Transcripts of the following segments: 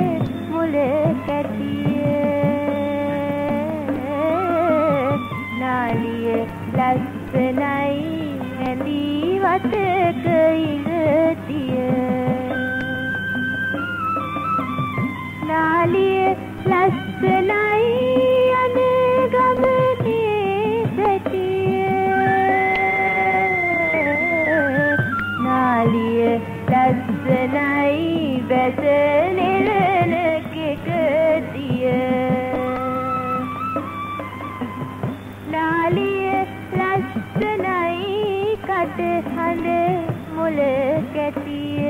මුල කැටිය නාලිය ලස්සනයි ඇඳී වටක ඉඟතිය නාලිය ලස්සනයි අන ගමනේ සැටිය නාලිය ලස්සනයි බැස නෙලන කෙකතිය නාලිය ලස්සනයි කටහඬ මුල කැටිය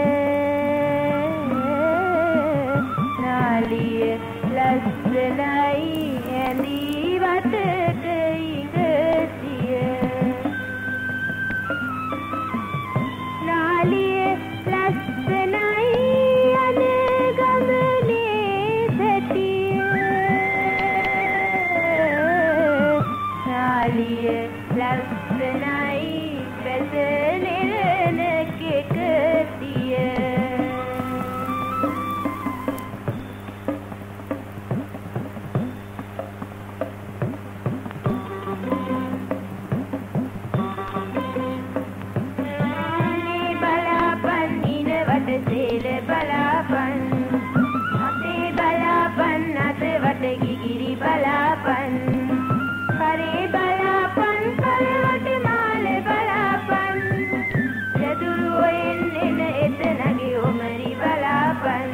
නාලිය ලස්සනයි ඇඳී වටක ඉඟතිය නාලිය ලස්සනයි අන ගමනේ සැටිය නාලිය ලස්සනයි බැස නෙලන කෙකතිය සේල බලාපන් අතේ බලාපන් අතවට ගිගිරි බලාපන් කරේ බලාපන් කරවට මාල බලාපන් යදුරු ඔයෙන් එන එතනගේ ඔමරි බලාපන්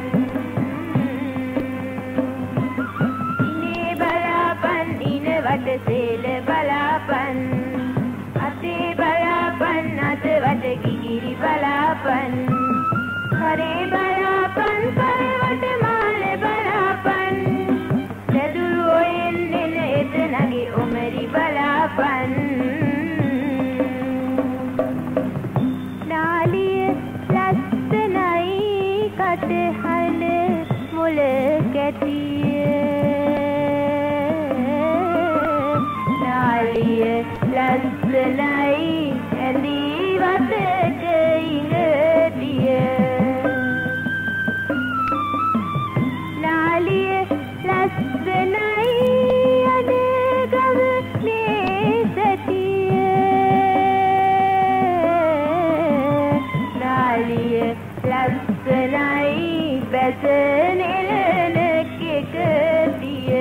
ඉනේ බලාපන් ඉනවට සේල බලාපන් අතේ බලාපන් අතවට ගිගිරි බලාපන් කරේ බලාපන් කරවට මාල බලාපන් යදුරු ඔයෙන් එන එතනගේ ඔමරි බලාපන් නාලිය ලස්සනයි කටහඬ මුල කැටිය නාලිය ලස්සනයි ඇඳී වටක ඉඟතිය නාලිය ලස්සනයි අන ගමනේ සැටිය නාලිය ලස්සනයි බැස නෙලන කෙකතිය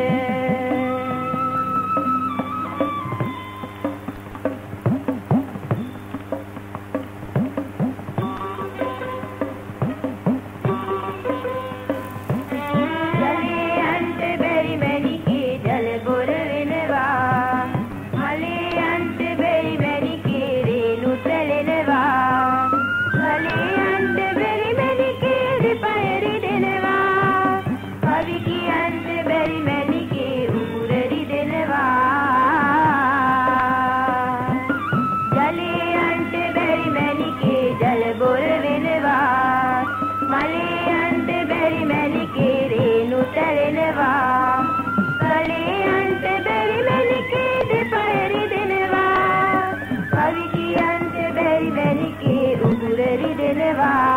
Bye.